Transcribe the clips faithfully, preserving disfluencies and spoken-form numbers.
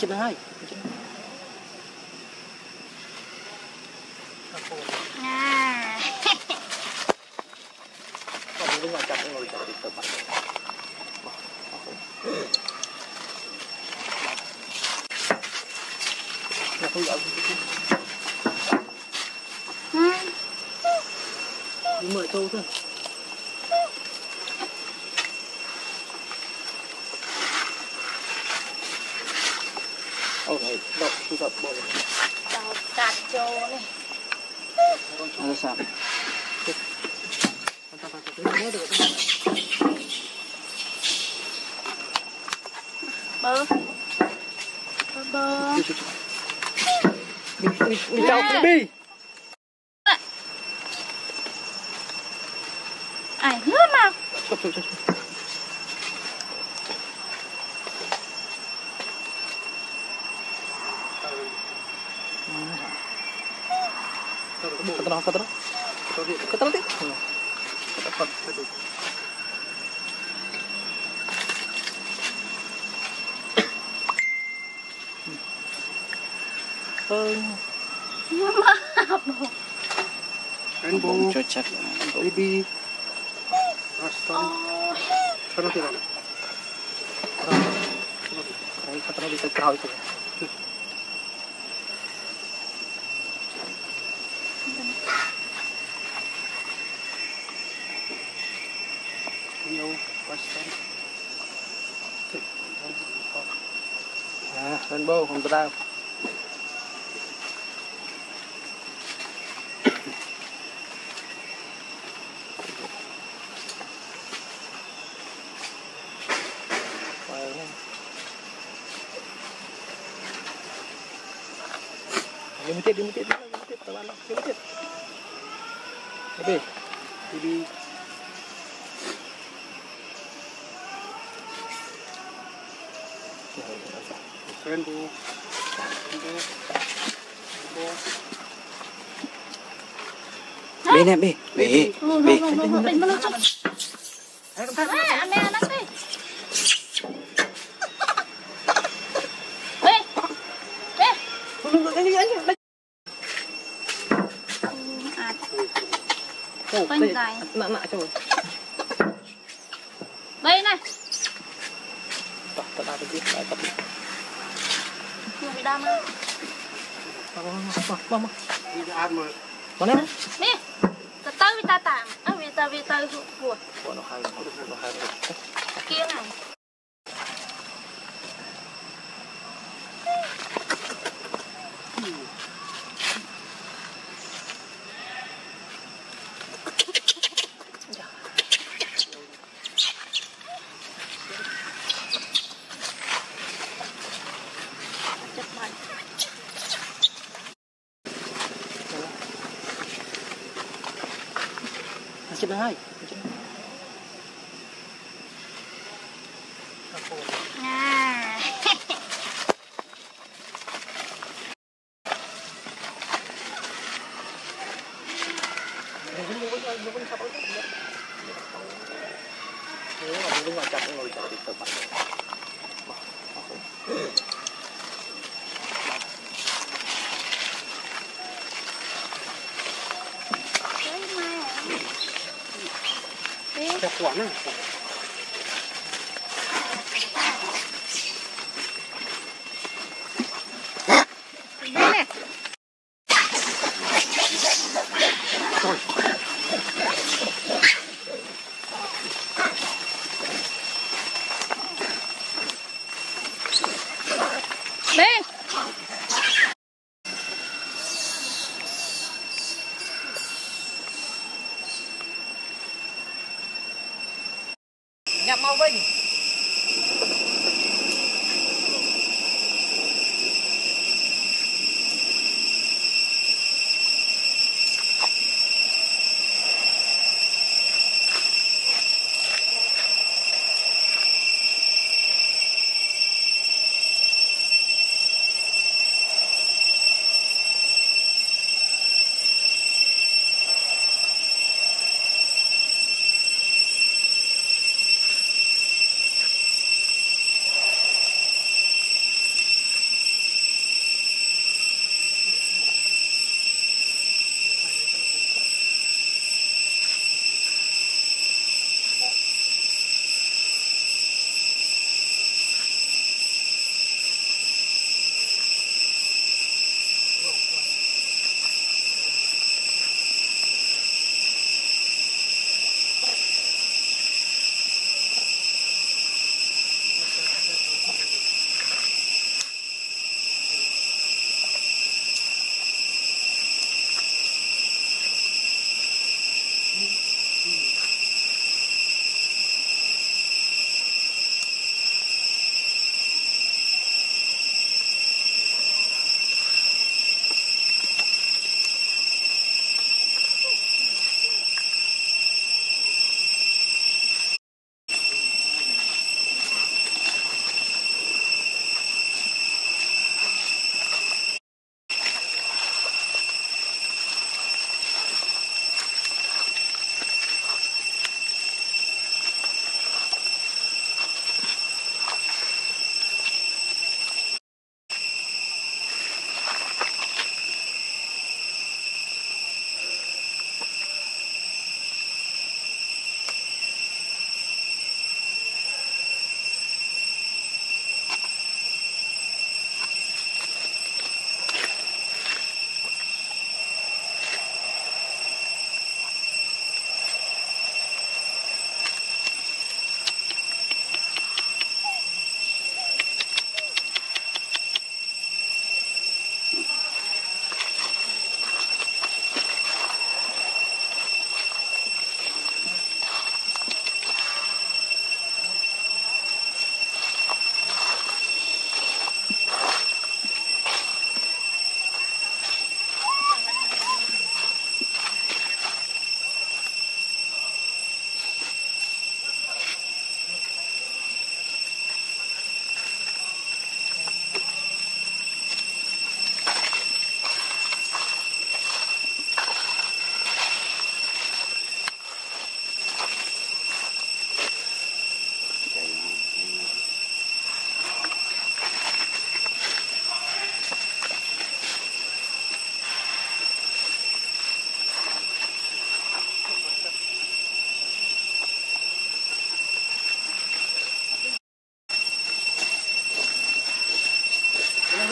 chết nó hay à còn những ngoài chặt ngồi chặt thì tự bắt là tôi ở đi mời trâu thôi ôi này đậu tôi đậu bồi đậu cạt trâu này nó sao bơ bơ bơ đi chào baby ai nước nào chụp chụp chụp kata kata kata kata kata kata Rainbow, cocok baby, Rastan, kalau tidak, cái kata nó bị tay cao itu Rio, Rastan, à rainbow không tao limited limited limited teman limited baby baby Rainbow, bê nè bê bê bê mình mà nó chụp à mẹ nó đi quanh dài nặng nặng cho rồi đây này tập tập tập đi tập tập chưa bị đau mà mama ini arma, mana nè ta tới ta tạm à vì ta vì ta ruột nó hai nó hai kia này chết nó hay à nếu mà mình ngoài chặt ngồi chặt thì tự bắt saya kuat nih. nhập mau vinh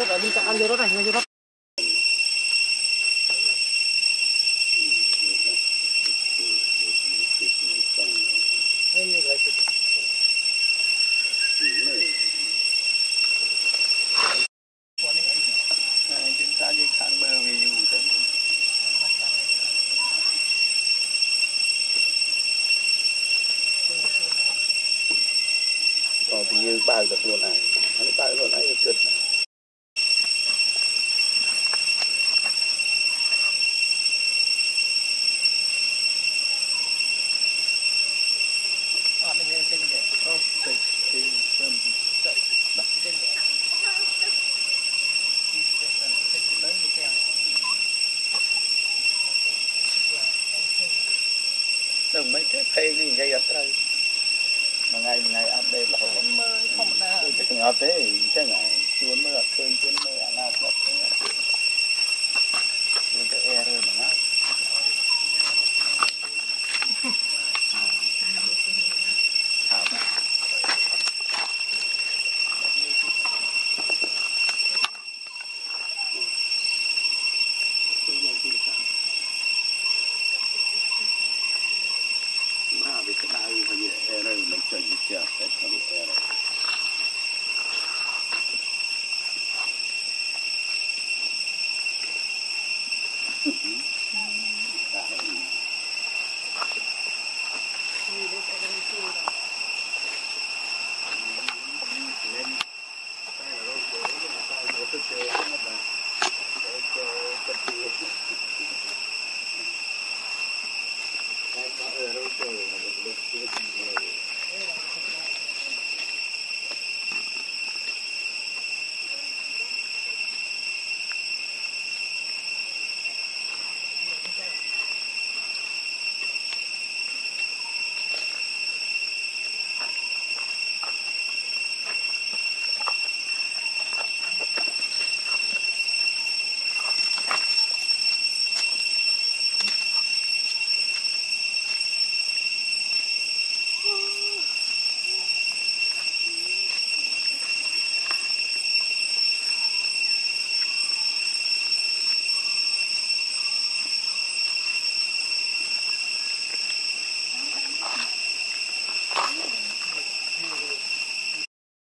rốt ở bên cạnh ăn dưa rốt này, ăn dưa rốt. Chúng ta đi khang bơ vì dù thế còn thì như bao được luôn này nó bao luôn ấy cực À, mình lên trên vậy. ok thì sơn chạy đặt Trên vậy. Lớn đi theo. đừng mấy thế phê cái gây ớt rồi mà ngày ngày update là không Mơ không nào. cái thằng ớt thế thế này chuốn mơ khơi chuốn mơ ăn ớt lắm thế này chuốn cái e rồi mà ngáp mà bị cái đai phải như e rồi mình chơi gì chơi cái thằng e rồi